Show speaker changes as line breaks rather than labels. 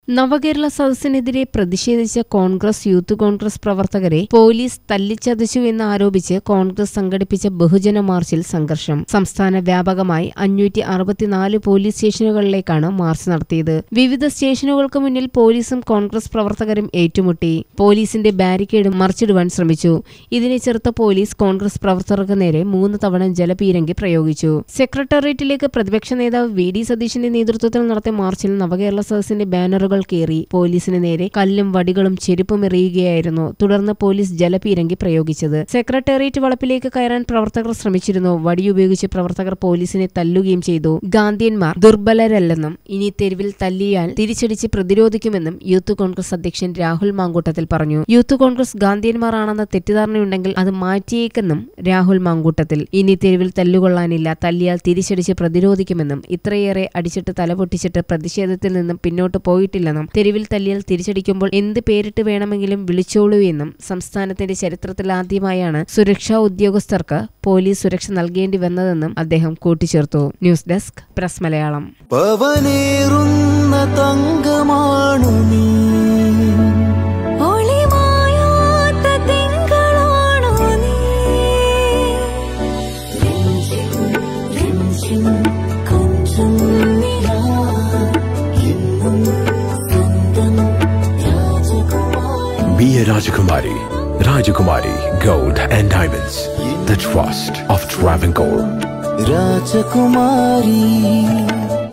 നവകേരള സദസ്സിനെതിരെ പ്രതിഷേധിച്ച കോൺഗ്രസ് യൂത്ത് കോൺഗ്രസ് പ്രവർത്തകരെ പോലീസ് തല്ലിച്ചതച്ചു എന്നാരോപിച്ച് കോൺഗ്രസ് സംഘടിപ്പിച്ച ബഹുജന മാർച്ചിൽ സംഘർഷം. സംസ്ഥാന വ്യാപകമായി 564 പോലീസ് സ്റ്റേഷനുകളിലേക്കാണ് മാർച്ച് നടത്തിയത്. വിവിധ സ്റ്റേഷനുകൾക്ക് മുന്നിൽ പോലീസും കോൺഗ്രസ് പ്രവർത്തകരും ഏറ്റുമുട്ടി. പോലീസിന്റെ ബാരിക്കേഡ് മറിച്ചിടുവാൻ ശ്രമിച്ചു. ഇതിനെ ചെറുത്ത പോലീസ് കോൺഗ്രസ് പ്രവർത്തകർക്ക് നേരെ 3 തവണ ജലപീരങ്കി പ്രയോഗിച്ചു. സെക്രട്ടേറിയറ്റിലേക്ക് പ്രതിപക്ഷ നേതാവ് വി ഡി സതീശന്റെ നേതൃത്വത്തിൽ നടത്തിയ മാർച്ചിൽ നവകേരള സദസ്സിന്റെ ബാനറുകൾ കേറി പോലീസിന് നേരെ കല്ലും വടികളും ചെരുപ്പും എറിയുകയായിരുന്നു. തുടർന്ന് പോലീസ് ജലപീരങ്കി പ്രയോഗിച്ചത്. സെക്രട്ടേറിയറ്റ് വളപ്പിലേക്ക് കയറാൻ പ്രവർത്തകർ ശ്രമിച്ചിരുന്നു. വടിയുപയോഗിച്ച് പ്രവർത്തകർ പോലീസിനെ തല്ലുകയും ചെയ്തു. ഗാന്ധിയന്മാർ ദുർബലരല്ലെന്നും ഇനി തെരുവിൽ തല്ലിയാൽ തിരിച്ചടിച്ച് പ്രതിരോധിക്കുമെന്നും യൂത്ത് കോൺഗ്രസ് അധ്യക്ഷൻ രാഹുൽ മാങ്കൂട്ടത്തിൽ പറഞ്ഞു. യൂത്ത് കോൺഗ്രസ് ഗാന്ധിയന്മാരാണെന്ന തെറ്റിദ്ധാരണയുണ്ടെങ്കിൽ അത് മാറ്റിയേക്കെന്നും രാഹുൽ മാങ്കൂട്ടത്തിൽ. ഇനി തെരുവിൽ തല്ലുകൊള്ളാനില്ല, തല്ലിയാൽ തിരിച്ചടിച്ച് പ്രതിരോധിക്കുമെന്നും ഇത്രയേറെ അടിച്ചിട്ട് തലപൊട്ടിച്ചിട്ട് പ്രതിഷേധത്തിൽ നിന്നും പിന്നോട്ട് പോയിട്ടില്ലെന്നും തെരുവിൽ തല്ലിയാൽ തിരിച്ചടിക്കുമ്പോൾ എന്ത് പേരിട്ട് വേണമെങ്കിലും വിളിച്ചോളൂ എന്നും സംസ്ഥാനത്തിന്റെ ചരിത്രത്തിലാദ്യമായാണ് സുരക്ഷാ ഉദ്യോഗസ്ഥർക്ക് പോലീസ് സുരക്ഷ നൽകേണ്ടി വന്നതെന്നും അദ്ദേഹം കൂട്ടിച്ചേർത്തു. News desk press Malayalam.
Be a Rajakumari. Rajakumari Gold and Diamonds. The trust of Travancore.
Rajakumari.